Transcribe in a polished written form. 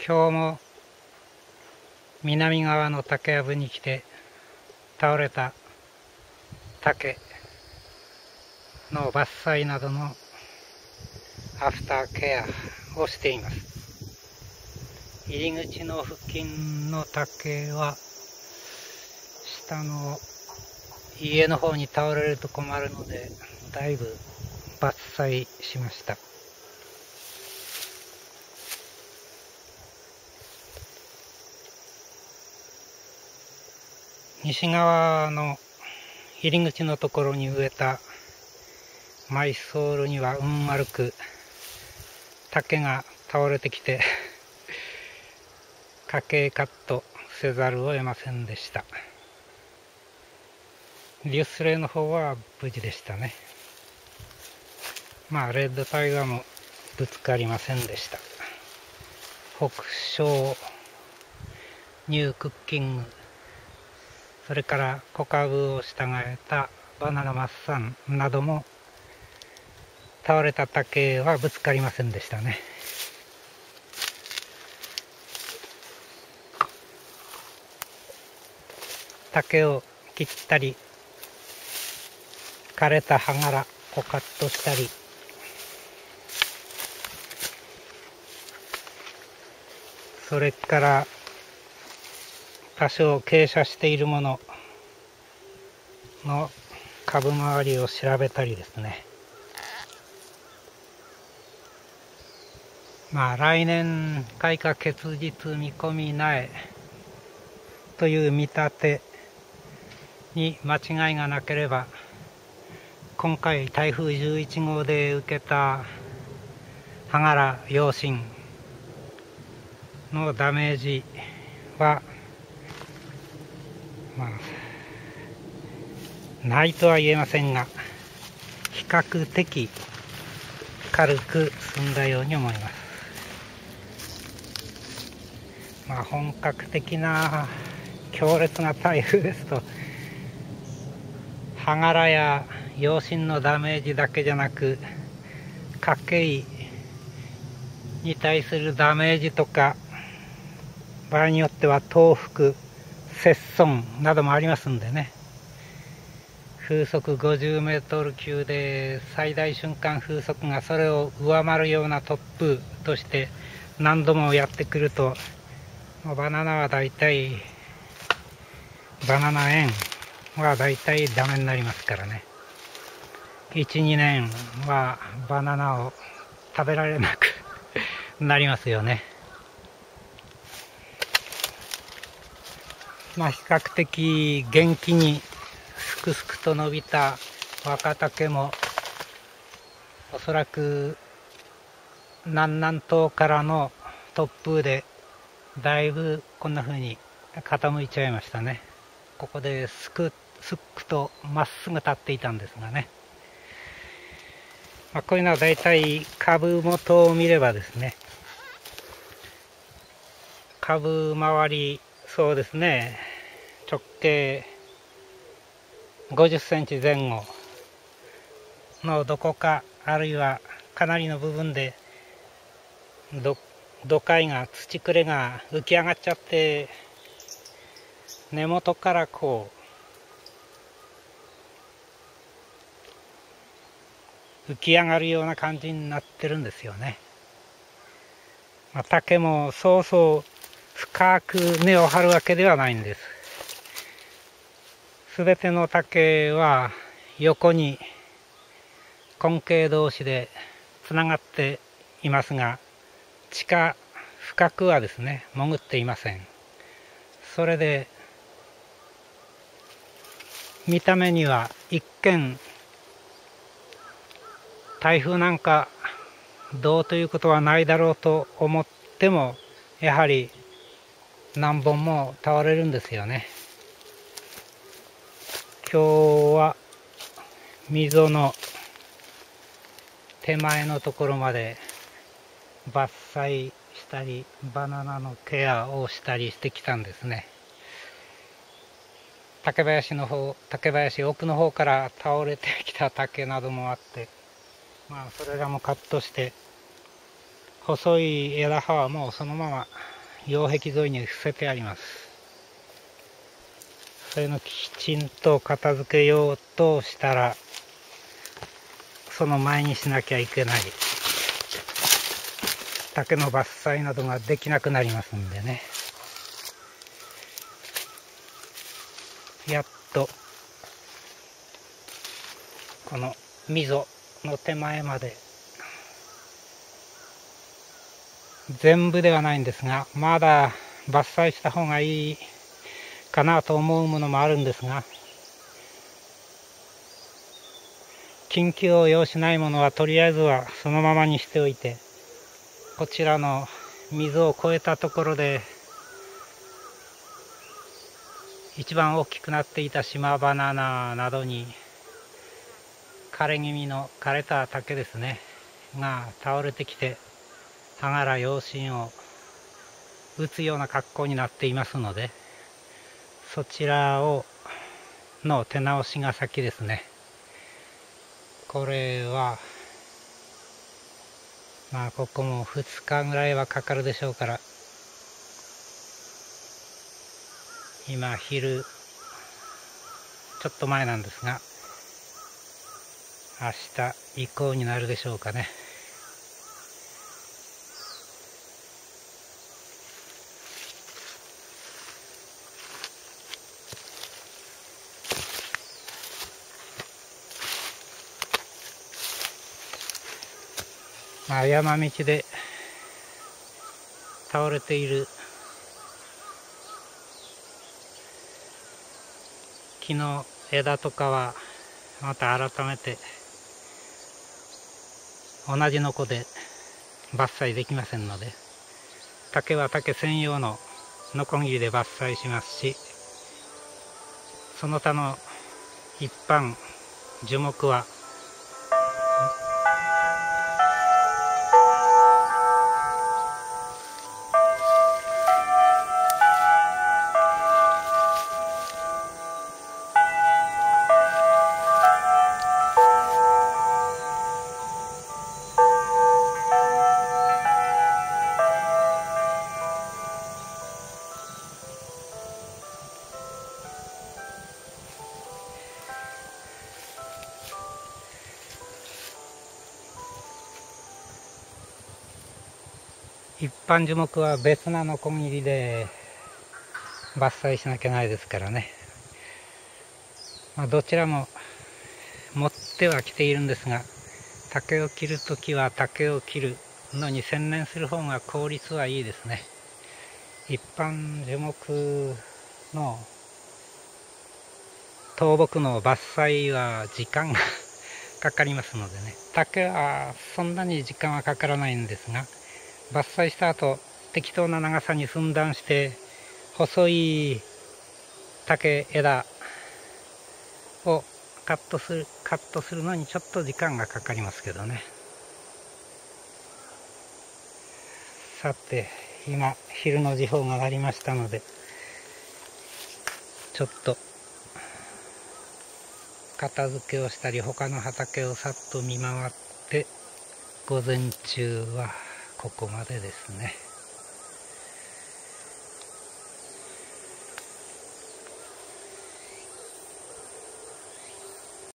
今日も南側の竹やぶに来て倒れた竹の伐採などのアフターケアをしています。入り口の付近の竹は下の家の方に倒れると困るのでだいぶ伐採しました。西側の入り口のところに植えたマイソールには丸く竹が倒れてきて家計カットせざるを得ませんでした。リュスレーの方は無事でしたね。レッドタイガーもぶつかりませんでした。北昇ニュークッキング、それから小株を従えたバナナマッサンなども倒れた竹はぶつかりませんでしたね。竹を切ったり枯れた葉柄をカットしたり、それから多少傾斜しているものの株周りを調べたりですね。来年開花結実見込み苗という見立てに間違いがなければ、今回台風11号で受けた葉柄葉芯のダメージはないとは言えませんが、比較的軽く済んだように思います。本格的な強烈な台風ですと葉柄や葉芯のダメージだけじゃなく、家計に対するダメージとか、場合によっては倒伏、折損などもありますんでね。風速50メートル級で最大瞬間風速がそれを上回るような突風として何度もやってくると、バナナはだいたいバナナ園はだいたいダメになりますからね。1、2年はバナナを食べられなくなりますよね。比較的元気にすくすくと伸びた若竹もおそらく南南東からの突風でだいぶこんな風に傾いちゃいましたね。ここですくとまっすぐ立っていたんですがね。こういうのはだいたい株元を見ればですね、株周り、そうですね、直径50センチ前後のどこか、あるいはかなりの部分で土塊が、土くれが浮き上がっちゃって、根元から浮き上がるような感じになってるんですよね。竹もそうそう深く根を張るわけではないんです。すべての竹は横に根茎同士でつながっていますが、地下深くはですね潜っていません。それで見た目には一見台風なんかどうということはないだろうと思っても、やはり何本も倒れるんですよね。今日は溝の手前のところまで伐採したりバナナのケアをしたりしてきたんですね。竹林奥の方から倒れてきた竹などもあって、それらもカットして、細い枝葉はもうそのまま擁壁沿いに伏せてあります。そういうのきちんと片付けようとしたら、その前にしなきゃいけない。竹の伐採などができなくなりますんでね。やっとこの溝の手前まで、全部ではないんですが、まだ伐採した方がいいかなと思うものもあるんですが、緊急を要しないものはとりあえずはそのままにしておいて、こちらの水を越えたところで一番大きくなっていた島バナナなどに枯れ気味の枯れた竹ですねが倒れてきて、葉柄用心を打つような格好になっていますので、そちらの手直しが先ですね。これはまあここも2日ぐらいはかかるでしょうから、今昼ちょっと前なんですが、明日以降になるでしょうかね。まあ山道で倒れている木の枝とかはまた改めて同じノコで伐採できませんので、竹は竹専用のノコギリで伐採しますし、その他の一般樹木は一般樹木は別なノコギリで伐採しなきゃないですからね。まあ、どちらも持ってはきているんですが、竹を切るときは竹を切るのに専念する方が効率はいいですね。一般樹木の倒木の伐採は時間がかかりますのでね。竹はそんなに時間はかからないんですが、伐採した後適当な長さに寸断して細い竹枝をカットするのにちょっと時間がかかりますけどね。さて今昼の時報が鳴りましたので、ちょっと片付けをしたり他の畑をさっと見回って、午前中はここまでですね。